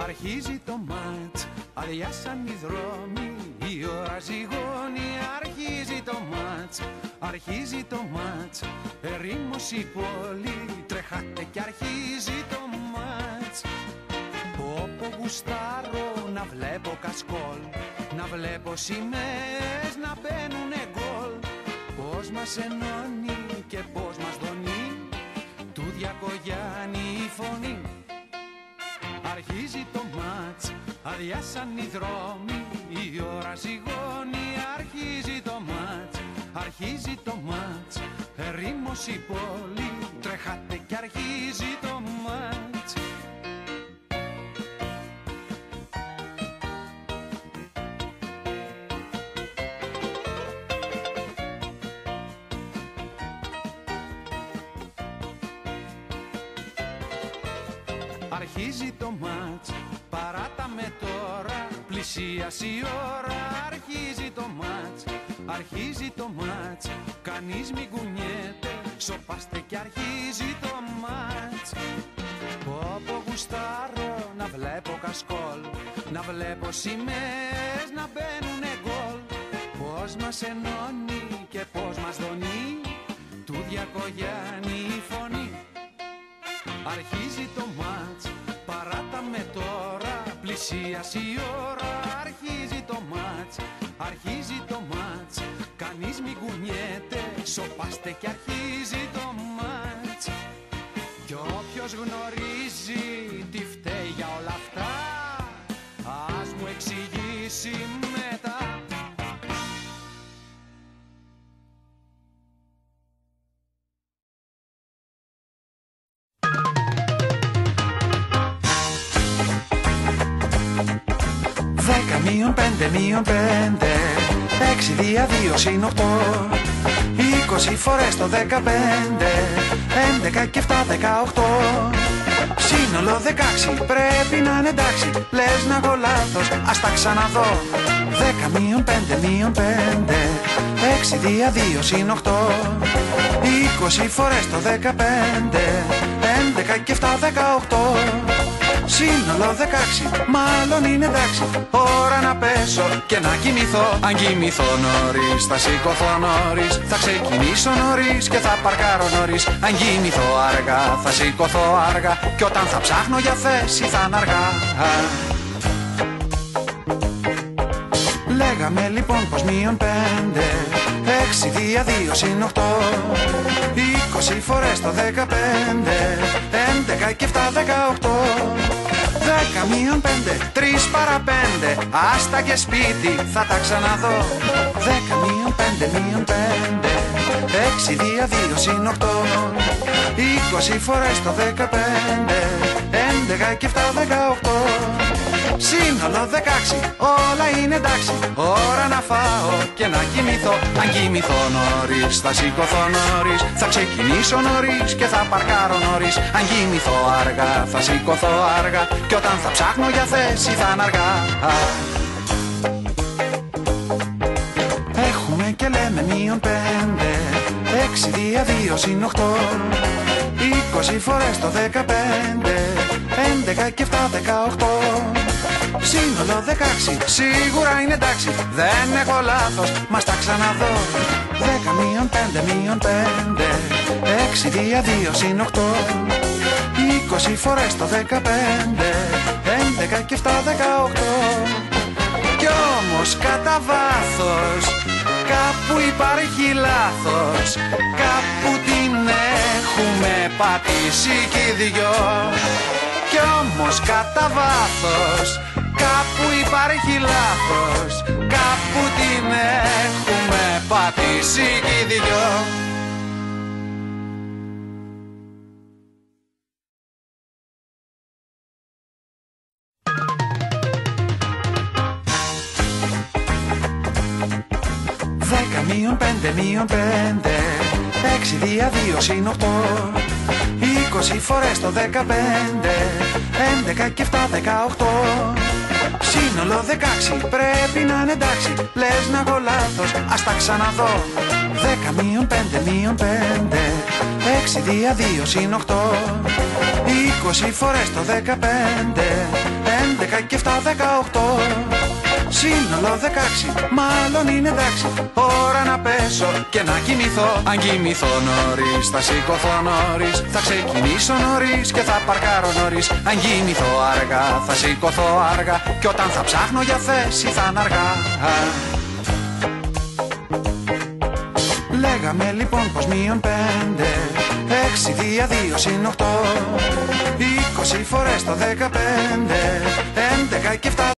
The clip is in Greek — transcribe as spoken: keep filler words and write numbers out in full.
Αρχίζει το μάτς, αδειάσαν οι δρόμοι, η ώρα ζυγώνει. Αρχίζει το μάτς, αρχίζει το μάτς, ερήμος η πόλη, τρεχάτε κι αρχίζει το μάτς. Όπου γουστάρω να βλέπω κασκόλ, να βλέπω σημαίες να μπαίνουνε γκολ. Πώς μας ενώνει και πώς μας δονεί, του Διακογιάννη η φωνή. Αρχίζει το μάτς, αδειάσαν οι δρόμοι, η ώρα ζυγώνει. Αρχίζει το μάτς, αρχίζει το μάτς, ερήμος η πόλη, τρεχάτε κι αρχίζει το μάτς. Αρχίζει το μάτς, παράτα με τώρα, πλησίασε η ώρα. Αρχίζει το μάτς, αρχίζει το μάτς, κανείς μη κουνιέται, σοπάστε κι αρχίζει το μάτς. Όπου γουστάρω να βλέπω κασκόλ, να βλέπω σημαίες να μπαίνουνε γκολ. Πώς μας ενώνει και πώς μας δονεί, του Διακογιάννη η φωνή. Αρχίζει το μάτς, παράτα με τώρα, πλησίασε η ώρα. Αρχίζει το μάτς, αρχίζει το μάτς, κανείς μη κουνιέται, σοπάστε κι αρχίζει το μάτς. Κι όποιος γνωρίζει τι φταίει για όλα αυτά, ας μου εξηγήσει μετά. Δέκα μείον πέντε μείον πέντε, έξι δια δύο συν οκτώ, είκοσι φορές το δεκαπέντε, έντεκα και εφτά δεκαοκτώ. Σύνολο δεκαέξι πρέπει να είναι εντάξει, λες να έχω λάθος, ας τα ξαναδώ. Δέκα μείον πέντε μείον πέντε, έξι δια δύο συν οκτώ, είκοσι φορές το δεκαπέντε, έντεκα και εφτά δεκαοκτώ. Σύνολο δεκαέξι, μάλλον είναι εντάξει, ώρα να πέσω και να κοιμηθώ. Αν κοιμηθώ νωρίς, θα σηκωθώ νωρίς, θα ξεκινήσω νωρίς και θα παρκάρω νωρίς. Αν κοιμηθώ αργά, θα σηκωθώ αργά, και όταν θα ψάχνω για θέση θα είναι αργά. Λέγαμε λοιπόν πως μείον πέντε, έξι δια δύο συν οκτώ, είκοσι φορές το δεκαπέντε, έντεκα και εφτά δεκαοκτώ. Δέκα μείον πέντε, τρεις παρά πέντε, άστα και σπίτι θα τα ξαναδώ. Δέκα μείον πέντε μείον πέντε, έξι δια δύο συν οκτώ, είκοσι φορές το δεκαπέντε, έντεκα και εφτά δεκαοκτώ. Σύνολο δεκαέξι, όλα είναι εντάξει, ώρα να φάω και να κοιμηθώ. Αν κοιμηθώ νωρίς, θα σηκωθώ νωρίς, θα ξεκινήσω νωρίς και θα παρκάρω νωρίς. Αν κοιμηθώ αργά, θα σηκωθώ αργά, και όταν θα ψάχνω για θέση θα είναι αργά. Έχουμε και λέμε μείον πέντε, έξι δια δύο συν οκτώ, είκοσι φορές το δεκαπέντε, έντεκα και εφτά δεκαοκτώ. Σύνολο δεκαέξι, σίγουρα είναι εντάξει, δεν έχω λάθος, μας τα ξαναδώ. Δέκα μείον πέντε μείον πέντε, έξι δια δύο συν οκτώ, είκοσι φορές το δεκαπέντε, έντεκα και εφτά δεκαοκτώ. Κι όμως κατά βάθος, κάπου υπάρχει λάθος, κάπου την έχουμε πατήσει κι οι δυο. Κι όμως κατά βάθος, κάπου υπάρχει λάθος, κάπου την έχουμε πατήσει κι οι δυο. Δέκα μείον πέντε μείον πέντε, έξι δια δύο συν οκτώ, είκοσι φορές το δεκαπέντε, έντεκα και εφτά δεκαοκτώ. Σύνολο δεκαέξι, πρέπει να είναι εντάξει, λες να έχω λάθος, ας τα ξαναδώ. Δέκα μείον πέντε μείον πέντε, έξι δια δύο συν οκτώ, είκοσι φορές το δεκαπέντε, έντεκα και επτά δεκαοκτώ. Σύνολο δεκαέξι, μάλλον είναι εντάξει. Ώρα να πέσω και να κοιμηθώ. Αν κοιμηθώ νωρίς, θα σηκωθώ νωρίς. Θα ξεκινήσω νωρίς και θα παρκάρω νωρίς. Αν κοιμηθώ αργά, θα σηκωθώ αργά. Και όταν θα ψάχνω για θέση θα είναι αργά. Λέγαμε λοιπόν πως μείον πέντε, έξι δια δύο συν οκτώ, είκοσι φορές το δεκαπέντε, έντεκα και επτά.